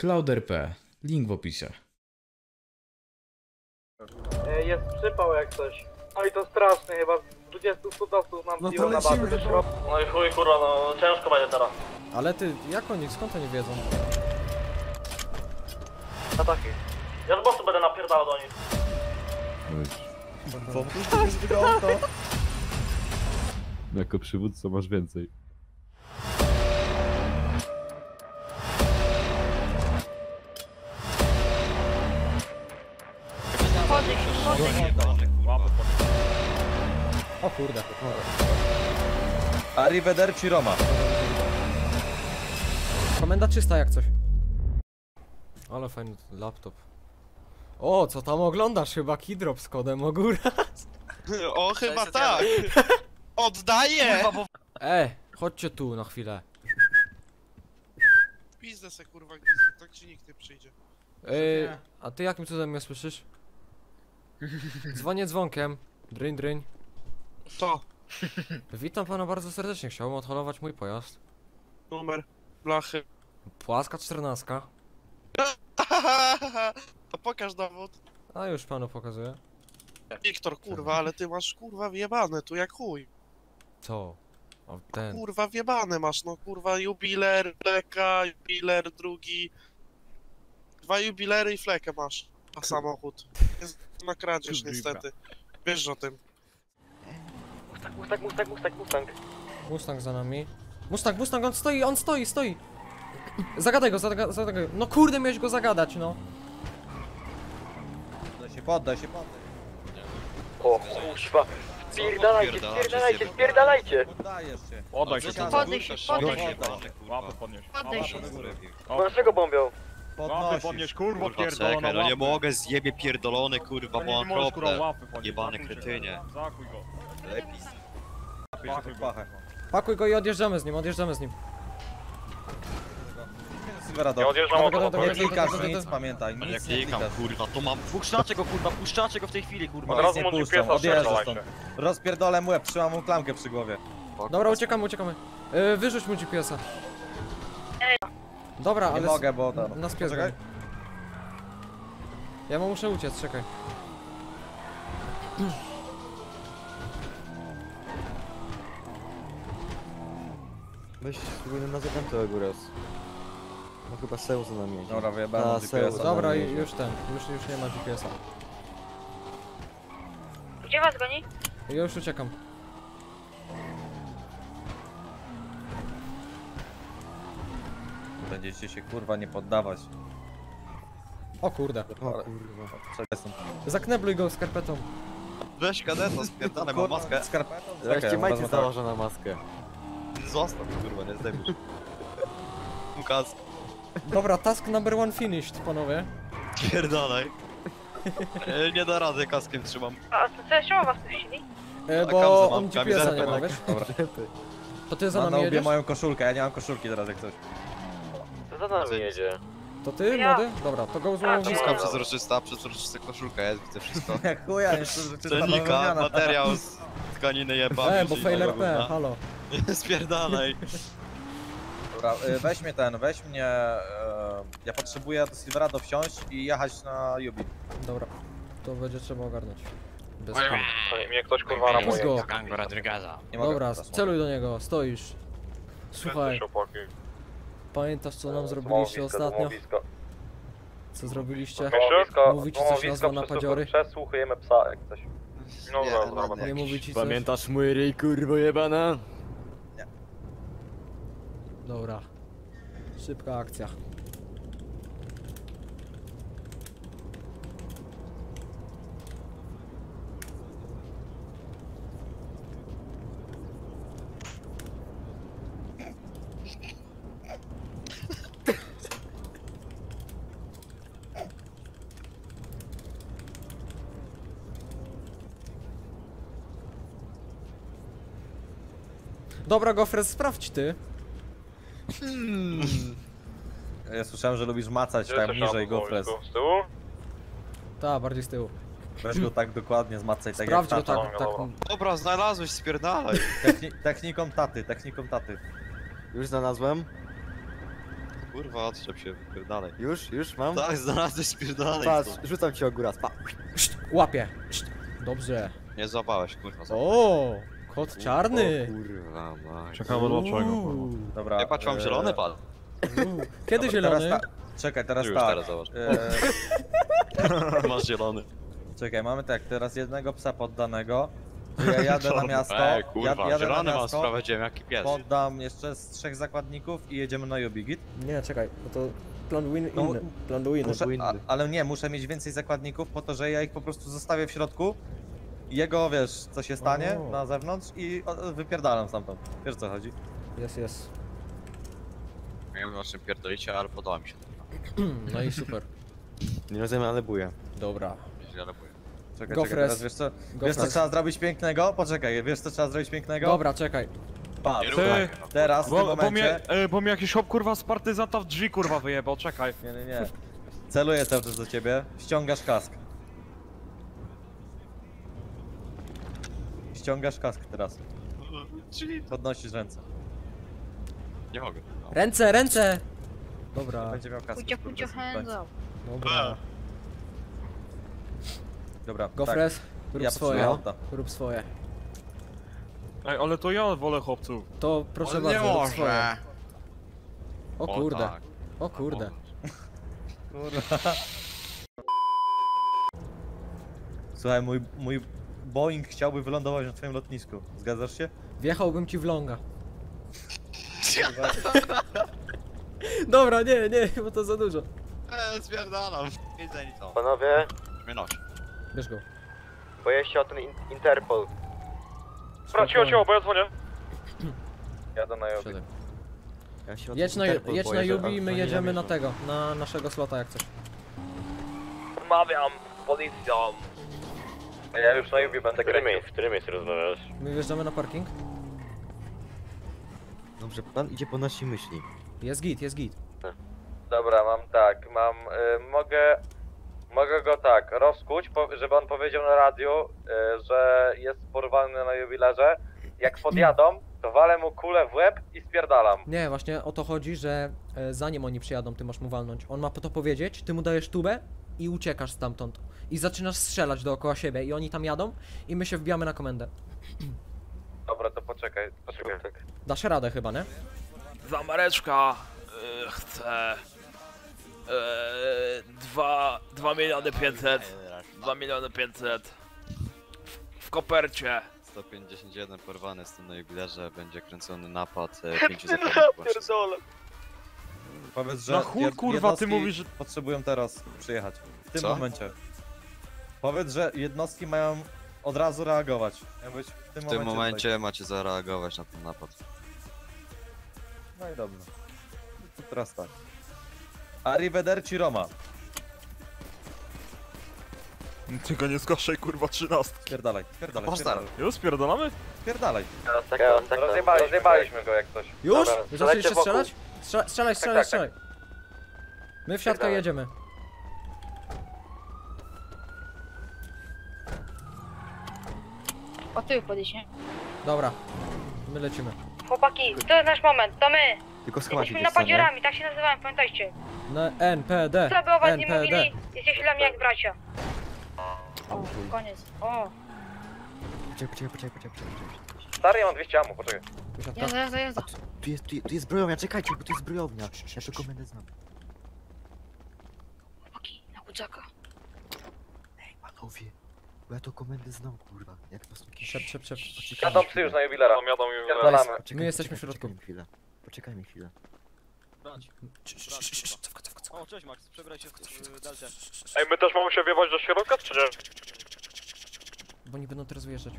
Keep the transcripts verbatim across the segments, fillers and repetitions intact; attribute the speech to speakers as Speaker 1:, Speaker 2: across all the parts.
Speaker 1: Cloud R P. Link w opisie.
Speaker 2: Jest przypał jak coś. No i to straszny, chyba z dwudziestu cudowców nam
Speaker 3: No to
Speaker 2: zdjął na bazę.
Speaker 3: lecimy,
Speaker 2: No.
Speaker 4: No i chuj kurwa, no ciężko będzie teraz.
Speaker 3: Ale ty, jak oni, skąd oni wiedzą?
Speaker 2: Ataki.
Speaker 4: Ja z bosu będę napierdalał do nich.
Speaker 5: Jako przywódca masz więcej.
Speaker 3: O kurde.
Speaker 6: Arrivederci Roma.
Speaker 3: Komenda czysta jak coś. Ale fajny laptop. O, co tam oglądasz? Chyba Keydrop z kodem Ogóra.
Speaker 7: O, chyba tak! Oddaję!
Speaker 3: E, chodźcie tu na chwilę.
Speaker 7: Pizdę se kurwa, gdzie tak ci nikt nie przyjdzie.
Speaker 3: Ej, a ty jakim cudem mnie słyszysz? Dzwonię dzwonkiem. Dryń, dryń.
Speaker 7: To,
Speaker 3: Witam pana bardzo serdecznie. Chciałbym odholować mój pojazd.
Speaker 7: numer, blachy.
Speaker 3: Płaska czternastka.
Speaker 7: To pokaż dowód.
Speaker 3: A już panu pokazuję.
Speaker 7: Wiktor, kurwa, ale ty masz kurwa wjebane tu jak chuj.
Speaker 3: Co? O, ten.
Speaker 7: Kurwa wjebane masz, no kurwa jubiler, fleka, jubiler drugi. Dwa jubilery i flekę masz. A samochód. Jest na kradzież niestety. Wiesz o tym.
Speaker 2: Mustang, Mustang, Mustang, Mustang, Mustang.
Speaker 3: Mustang za nami. Mustang, Mustang, on stoi, on stoi, stoi! Zagadaj go, zaga zagadaj go. No kurde, miałeś go zagadać, no.
Speaker 6: Poddaj się, poddaj się, poddaj.
Speaker 2: O kurwa. Spierdalajcie, spierdalajcie, spierdalajcie.
Speaker 6: Poddajesz się.
Speaker 5: Oddaj się,
Speaker 8: Podnieś się, podnieś się,
Speaker 5: łapę podnieś.
Speaker 8: podnieś się.
Speaker 2: Dlaczego bombią?
Speaker 6: Podnosisz.
Speaker 5: kurwa,
Speaker 9: Czekaj, no nie mogę, zjebie pierdolony, kurwa,
Speaker 5: No
Speaker 9: ma
Speaker 5: nie możesz, kurwa,
Speaker 9: okropne.
Speaker 5: łapy podnieść.
Speaker 9: Jebany
Speaker 5: Zakuj się.
Speaker 9: kretynie.
Speaker 5: Zakuj go.
Speaker 9: Lepiej.
Speaker 5: Zakuj
Speaker 6: Pachę.
Speaker 3: Pakuj go i odjeżdżamy z nim, odjeżdżamy z nim.
Speaker 6: Silverado.
Speaker 4: odjeżdżam
Speaker 3: Dobra, dobra,
Speaker 6: Nie
Speaker 3: dobra,
Speaker 6: klikasz,
Speaker 3: dobra,
Speaker 6: nic
Speaker 3: dobra.
Speaker 6: pamiętaj,
Speaker 9: Ale
Speaker 6: nic
Speaker 9: jak
Speaker 6: nie
Speaker 9: klikam,
Speaker 6: klikasz.
Speaker 9: kurwa, to mam... Puszczacie go, kurwa, puszczacie go w tej chwili, kurwa.
Speaker 6: Nic nie puszczą, odjeżdżę stąd. Rozpierdolę mu łeb, trzymam mu klamkę przy głowie.
Speaker 3: Dobra, uciekamy, uciekamy. Yy, wyrzuć mu G P S a. Dobra,
Speaker 6: Nie
Speaker 3: ale...
Speaker 6: mogę, bo tam...
Speaker 3: Na spies
Speaker 6: Poczekaj.
Speaker 3: Ja mu muszę uciec, czekaj.
Speaker 10: Weź spróbujmy na zakrętowego raz. No chyba Seł za nami jedzie.
Speaker 6: Dobra, wyjebałem
Speaker 10: Ta,
Speaker 6: G P S a.
Speaker 10: Seł.
Speaker 3: Dobra,
Speaker 10: nie
Speaker 3: i
Speaker 10: jedzie.
Speaker 3: już ten, już, już nie ma G P S a.
Speaker 8: Gdzie was goni?
Speaker 3: Ja już uciekam.
Speaker 6: Będziecie się kurwa nie poddawać.
Speaker 3: O kurde.
Speaker 10: O kurwa.
Speaker 6: Przepraszam.
Speaker 3: Zaknebluj go skarpetą.
Speaker 9: Weź kadeta, spierdalaj, mam maskę.
Speaker 6: Skarpetą?
Speaker 10: Weźcie
Speaker 6: Czekaj,
Speaker 10: majcie
Speaker 6: wezmę tak.
Speaker 10: założę na maskę.
Speaker 9: Zostaw, kurwa, nie zdejmiesz. Lukas,
Speaker 3: Dobra, task number one finished, panowie.
Speaker 9: spierdalaj. E, Nie da rady, kaskiem trzymam.
Speaker 8: A co, co jeszcze was puścili?
Speaker 3: E,
Speaker 9: A
Speaker 3: bo
Speaker 9: kamzę mam,
Speaker 3: on G P S a nie
Speaker 9: kamizelkę
Speaker 3: ma,
Speaker 9: mam.
Speaker 3: wiesz?
Speaker 6: Dobra.
Speaker 3: To ty za
Speaker 6: Ma na
Speaker 3: nami
Speaker 6: łbie
Speaker 3: jedziesz?
Speaker 6: moją koszulkę, ja nie mam koszulki teraz jak coś.
Speaker 2: Co za nami jedzie?
Speaker 3: To ty,
Speaker 8: Ja.
Speaker 3: młody? Dobra, to go
Speaker 8: A,
Speaker 3: złą
Speaker 9: Wszystko przezroczysta, przezroczysta koszulka jest, widzę wszystko.
Speaker 6: Jak chuja, jeszcze czysta
Speaker 9: Celnika,
Speaker 6: bawełniana.
Speaker 9: materiał z tkaniny jeba.
Speaker 3: E, bo fail R P, halo.
Speaker 9: Spierdalaj.
Speaker 6: Dobra, y, weź mnie ten, weź mnie... e, Ja potrzebuję do Silverado wsiąść i jechać na Jubi.
Speaker 3: Dobra, to będzie trzeba ogarnąć. Bez
Speaker 4: Oj,
Speaker 3: kitu.
Speaker 4: mnie ktoś kurwa
Speaker 3: Let's
Speaker 4: ramuje.
Speaker 3: go.
Speaker 6: Nie mogę
Speaker 3: Dobra,
Speaker 6: teraz
Speaker 3: celuj do niego, stoisz. Słuchaj,
Speaker 4: Chłopaki.
Speaker 3: pamiętasz co nam zrobiliście
Speaker 2: Domowisko,
Speaker 3: ostatnio?
Speaker 2: domowisko.
Speaker 3: Co zrobiliście?
Speaker 2: Domowisko,
Speaker 3: Mówi ci coś
Speaker 2: domowisko,
Speaker 3: nazwa na
Speaker 2: przesłuchu-
Speaker 3: padziory?
Speaker 2: Przesłuchujemy psa jak coś.
Speaker 4: No
Speaker 9: Nie,
Speaker 4: dobra,
Speaker 9: no
Speaker 4: dobra.
Speaker 3: Nie mówi ci coś?
Speaker 10: Pamiętasz mój ryj, kurwo jebana?
Speaker 3: Dobra. Szybka akcja. Dobra, Gofres, sprawdź ty.
Speaker 6: Ja słyszałem, że lubisz macać
Speaker 4: Gdzie
Speaker 6: tam
Speaker 4: jesteś
Speaker 6: niżej
Speaker 4: tam,
Speaker 6: gofres.
Speaker 4: Wojtku? Z tyłu?
Speaker 3: Ta, bardziej z tyłu.
Speaker 6: Weź go tak dokładnie, zmacaj tak
Speaker 3: Sprawdź
Speaker 6: jak
Speaker 3: go
Speaker 6: tata.
Speaker 3: tak, tak.
Speaker 4: Dobra.
Speaker 9: Dobra, znalazłeś, spierdalaj.
Speaker 6: Techni techniką taty, techniką taty.
Speaker 10: Już znalazłem.
Speaker 9: Kurwa, odczep się, dalej.
Speaker 10: Już, już mam?
Speaker 9: Tak, znalazłeś spierdalej.
Speaker 10: Patrz, rzucam ci ogóra, pa.
Speaker 3: Szt, łapie. Szt. Dobrze.
Speaker 9: Nie złapałeś, kurwa.
Speaker 3: O, kot
Speaker 10: O
Speaker 3: czarny.
Speaker 10: kurwa, mać.
Speaker 5: Czekamy dlaczego, kurwa.
Speaker 3: Uuu,
Speaker 6: Dobra.
Speaker 9: Ja patrz, mam
Speaker 6: e,
Speaker 9: zielony pal.
Speaker 3: uuu. Kiedy
Speaker 6: dobra, teraz
Speaker 3: zielony?
Speaker 6: ta- Czekaj, teraz
Speaker 9: Już
Speaker 6: tak.
Speaker 9: teraz zobacz.
Speaker 6: E,
Speaker 9: Masz zielony.
Speaker 6: czekaj, mamy tak, teraz jednego psa poddanego. Ja jadę na miasto.
Speaker 9: Ej,
Speaker 6: jad-
Speaker 9: kurwa,
Speaker 6: jadę na
Speaker 9: zielony mam,
Speaker 6: miasto,
Speaker 9: sprawdziłem jaki pies.
Speaker 6: poddam jeszcze z trzech zakładników i jedziemy na Jubigit.
Speaker 3: Nie, czekaj, bo to plan win
Speaker 6: No,
Speaker 3: inny. Plan do win.
Speaker 6: Muszę, a, ale nie, muszę mieć więcej zakładników po to, że ja ich po prostu zostawię w środku. Jego, wiesz, co się stanie
Speaker 3: O.
Speaker 6: na zewnątrz i o, wypierdalam stamtąd. Wiesz, co chodzi?
Speaker 3: Jest, jest.
Speaker 9: Nie wiem o czym pierdolicie, ale podoba mi się.
Speaker 3: No i super.
Speaker 10: Nie rozumiem, ale buję.
Speaker 3: Dobra.
Speaker 9: Źle robię.
Speaker 6: Czekaj,
Speaker 3: Go
Speaker 6: czekaj,
Speaker 3: fresh.
Speaker 6: teraz wiesz co,
Speaker 3: Go
Speaker 6: wiesz co
Speaker 3: fresh.
Speaker 6: trzeba zrobić pięknego? Poczekaj, wiesz co trzeba zrobić pięknego?
Speaker 3: Dobra, czekaj.
Speaker 6: Patrz,
Speaker 9: Nie
Speaker 5: Ty,
Speaker 9: ruchaj.
Speaker 6: teraz w tym
Speaker 5: Bo, bo,
Speaker 6: momencie...
Speaker 5: mnie, e, bo mnie jakiś hop kurwa z partyzanta w drzwi kurwa wyjebał, czekaj.
Speaker 6: Nie, nie, nie. Celuję cały czas do ciebie, ściągasz kask. Ściągasz kask teraz,
Speaker 9: Czyli
Speaker 6: podnosisz ręce.
Speaker 9: nie mogę. No.
Speaker 3: Ręce, ręce! Dobra,
Speaker 6: Będzie miał kask.
Speaker 8: Pucio, pucio, hands up.
Speaker 3: dobra.
Speaker 6: Dobra,
Speaker 3: Gofres, rób
Speaker 6: ja
Speaker 3: swoje.
Speaker 6: potrzebuję auta.
Speaker 3: Rób swoje.
Speaker 5: Ej, ale to ja wolę chłopców.
Speaker 3: To proszę
Speaker 9: On
Speaker 3: bardzo,
Speaker 9: nie
Speaker 3: rób swoje.
Speaker 9: może.
Speaker 3: O kurde,
Speaker 9: tak.
Speaker 3: o kurde.
Speaker 6: Kurwa. Słuchaj, mój, mój Boeing chciałby wylądować na twoim lotnisku. Zgadzasz się?
Speaker 3: Wjechałbym ci w longa. Dobra, nie, nie, bo to za dużo.
Speaker 9: Eee, spierdalam. Widzę nic.
Speaker 10: Panowie,
Speaker 9: Mnie nosi.
Speaker 3: Bierz go.
Speaker 10: boję się o ten in Interpol.
Speaker 4: Dobra, cicho, cicho, bo ja dzwonię.
Speaker 6: Jadę na Jobik.
Speaker 3: Siadaj.
Speaker 10: Ja się o
Speaker 3: Jedź
Speaker 10: ten
Speaker 3: na,
Speaker 10: Interpol
Speaker 3: jedź na
Speaker 10: boję, że
Speaker 3: Jubi i my
Speaker 10: oni
Speaker 3: jedziemy na
Speaker 10: namierzą.
Speaker 3: tego, na naszego slota jak coś.
Speaker 4: Rozmawiam z policją.
Speaker 6: Ja już na Jubi będę kręcił.
Speaker 4: W którym miejscu rozmawiasz?
Speaker 3: My wjeżdżamy na parking?
Speaker 10: Dobrze, pan idzie po nasi myśli.
Speaker 3: Jest git, jest git.
Speaker 6: Dobra, mam tak, mam, y, mogę, mogę go tak rozkuć, po, żeby on powiedział na radiu, y, że jest porwany na jubilerze. Jak podjadą, to walę mu kulę w łeb i spierdalam.
Speaker 3: Nie, właśnie o to chodzi, że e, zanim oni przyjadą, ty masz mu walnąć. On ma to powiedzieć, ty mu dajesz tubę i uciekasz stamtąd. I zaczynasz strzelać dookoła siebie i oni tam jadą i my się wbijamy na komendę.
Speaker 6: Dobra, to poczekaj, poczekaj. Tak.
Speaker 3: Dasz radę chyba, nie?
Speaker 4: Zamareczka yy, chce yy, dwa, dwa miliony pięćset. dwa miliony pięćset. W, w kopercie.
Speaker 9: sto pięćdziesiąt jeden porwany z tym na jubilerze, będzie kręcony napad e, pięciu zakładników.
Speaker 4: Pierdolę.
Speaker 6: Powiedz, że
Speaker 5: Na chuj,
Speaker 6: jed-
Speaker 5: kurwa, ty
Speaker 6: jednostki
Speaker 5: mówisz, że-
Speaker 6: potrzebują teraz przyjechać. W tym
Speaker 9: Co?
Speaker 6: momencie. Powiedz, że jednostki mają od razu reagować. Miał być w tym,
Speaker 9: W tym
Speaker 6: momencie.
Speaker 9: momencie macie zareagować na ten napad.
Speaker 6: Tutaj. No i dobrze. To teraz tak. Arrivederci Roma.
Speaker 5: Tylko nie zgłaszaj kurwa trzynastki.
Speaker 6: Spierdalaj, spierdalaj,
Speaker 9: Masz
Speaker 6: spierdalaj.
Speaker 5: Już spierdolamy?
Speaker 6: Spierdalaj.
Speaker 10: tak,
Speaker 6: Rozjebali, rozjebaliśmy go jak coś.
Speaker 3: Już?
Speaker 6: Dobra,
Speaker 3: Zaczęliście strzelać? Strzelaj, strzelaj, strzelaj,
Speaker 6: tak,
Speaker 3: strzelaj. My w siatkę
Speaker 6: Pierdalaj.
Speaker 3: jedziemy.
Speaker 8: O tył podejść, nie?
Speaker 3: Dobra, my lecimy.
Speaker 8: Chłopaki, to jest nasz moment, to my.
Speaker 10: Tylko schować
Speaker 8: Jesteśmy
Speaker 10: idzie co, nie?
Speaker 8: napadziorami, tak się nazywałem, pamiętajcie.
Speaker 3: Na N P D,
Speaker 8: Co by o was nie
Speaker 3: N P D.
Speaker 8: mówili, jesteście dla mnie jak bracia. O, koniec. O,
Speaker 10: Poczekaj, poczekaj, poczekaj, poczekaj, poczekaj.
Speaker 6: Stary, ja mam dwieście ammo, poczekaj.
Speaker 3: Wysiadka.
Speaker 8: jazda, jazda, jazda.
Speaker 10: Tu jest, tu, tu jest zbrojownia, czekajcie, bo tu jest zbrojownia. Ja tę komendę znam.
Speaker 8: Chłopaki, na kucaka.
Speaker 10: Ej, panowie, bo ja tą komendę znam, kurwa. Jak po prostu jakiś...
Speaker 3: Szep, szep, szep.
Speaker 6: Jadą psy już na jubilera.
Speaker 4: Tam jadą już.
Speaker 6: Spierdalamy.
Speaker 10: Poczekaj,
Speaker 3: My jesteśmy w
Speaker 10: poczekaj,
Speaker 3: środku.
Speaker 10: Poczekaj mi chwilę. Poczekaj mi chwilę.
Speaker 3: Cofka, cofka, cofka.
Speaker 9: O, cześć Max, przebraj się w Delcie.
Speaker 4: Ej, my też mamy się wiewać do środka, czy nie?
Speaker 3: Bo oni będą teraz wyjeżdżać.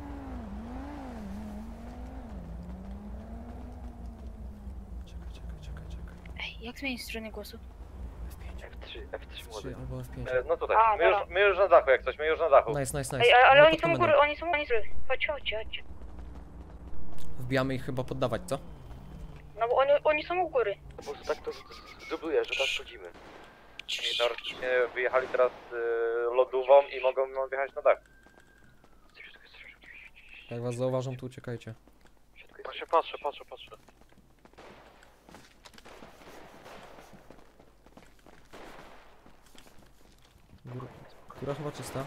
Speaker 3: Czekaj, czekaj, czekaj, czekaj.
Speaker 8: Ej, jak zmienić stronę głosu?
Speaker 3: F pięć.
Speaker 6: F trzy, F trzy
Speaker 3: trzy albo F pięć.
Speaker 6: E, No tutaj,
Speaker 8: A,
Speaker 6: my już,
Speaker 8: dobra.
Speaker 6: my już na dachu jak coś, my już na dachu.
Speaker 3: Nice, nice,
Speaker 8: Ej,
Speaker 3: nice.
Speaker 8: ale, ale
Speaker 3: My
Speaker 8: oni
Speaker 3: pod
Speaker 8: są u
Speaker 3: komendą.
Speaker 8: góry, oni są, oni są. Chodź, chodź, chodź.
Speaker 3: Wbijamy ich chyba poddawać, co?
Speaker 8: No bo oni, oni są u góry.
Speaker 10: Po prostu tak to dubluje, że tak chodzimy.
Speaker 6: I teoretycznie wyjechali teraz y, lodówą i mogą no, wjechać na dach.
Speaker 3: Jak was zauważą, to uciekajcie.
Speaker 4: Patrzę, patrzę, patrzę, patrzę.
Speaker 3: Góra, góra chyba czysta.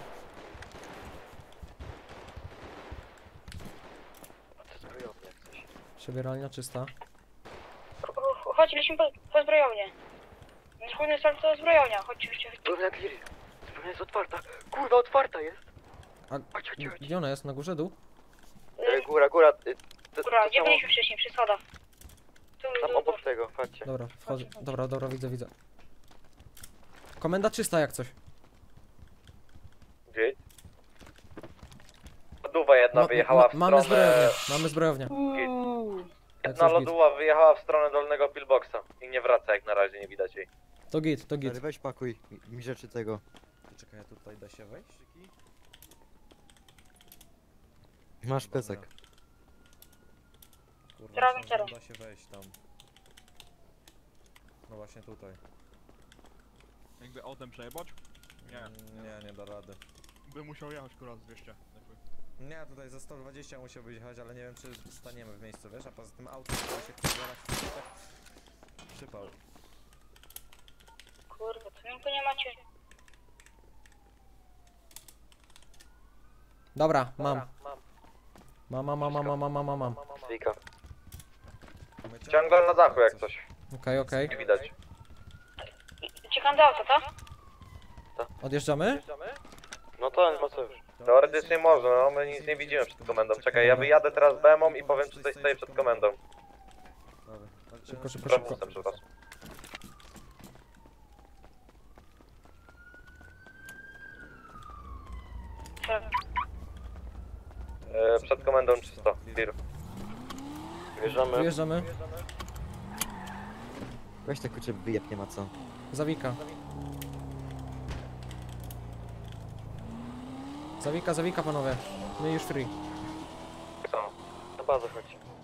Speaker 3: Przebieralnia czysta.
Speaker 8: Chodź, lecimy po, po zbrojownię. Główny cel to zbrojownia, chodź, chodź, chodź.
Speaker 2: Dobra, Cleary. Zbrojownia jest otwarta. Kurwa, otwarta jest.
Speaker 3: A gdzie ona jest? Na górze, dół?
Speaker 2: E, góra, góra. E, to,
Speaker 8: Góra,
Speaker 2: to
Speaker 8: gdzie
Speaker 2: samo-
Speaker 8: byliśmy wcześniej, przy schodach. Tu,
Speaker 2: Tam
Speaker 8: tu, tu.
Speaker 2: obok tego, chodźcie.
Speaker 3: Dobra, wchodzę. Dobra, dobra, widzę, widzę. Komenda czysta jak coś.
Speaker 6: Gdzie? Lodowa jedna
Speaker 3: Ma-
Speaker 6: wyjechała w
Speaker 3: ma- mamy
Speaker 6: stronę...
Speaker 3: zbrojownię, mamy zbrojownię. Jak
Speaker 6: Jedna
Speaker 3: coś git.
Speaker 6: lodowa wyjechała w stronę dolnego pillboxa i nie wraca, jak na razie nie widać jej.
Speaker 3: To git, to git.
Speaker 10: Ale weź pakuj mi- mi rzeczy tego.
Speaker 1: Czekaj, a tutaj da się wejść?
Speaker 10: Masz plecak.
Speaker 1: Kurwa,
Speaker 8: Teraz
Speaker 1: myślałem,
Speaker 8: zero.
Speaker 1: że da się wejść tam. No właśnie tutaj.
Speaker 5: Jakby autem przejebać? Nie.
Speaker 1: Mm, Nie, nie da rady.
Speaker 5: By musiał jechać kurwa z dwieście.
Speaker 1: Nie, tutaj za sto dwadzieścia musiałbyś jechać, ale nie wiem czy staniemy w miejscu, wiesz? A poza tym auto trzeba się wpierdalać w to, tak przypał.
Speaker 8: Kurwa, to miękko nie macie.
Speaker 3: Dobra, mam. Mam, mam, mam, mam, mam, mam, mam, mam.
Speaker 6: Zwika. Ciągle na dachu jak coś.
Speaker 3: Okej, okej.
Speaker 6: Nie widać.
Speaker 8: Uciekam do auta, tak?
Speaker 3: Odjeżdżamy?
Speaker 6: No to ma co już. Teoretycznie można, no my nic nie widzimy przed komendą. Czekaj, ja wyjadę teraz B M-ą i powiem, czy coś stoi przed komendą.
Speaker 1: Dobra.
Speaker 3: Szybko, szybko, szybko.
Speaker 6: Przepraszam, przepraszam. E, przed komendą czysto. Clear. Wjeżdżamy.
Speaker 3: Wyjeżdżamy.
Speaker 10: Weź te klucze wyjeb, nie ma co.
Speaker 3: Zawika. Zawika, zawika panowie. My już free.
Speaker 6: Co?
Speaker 2: Na bazę chodź.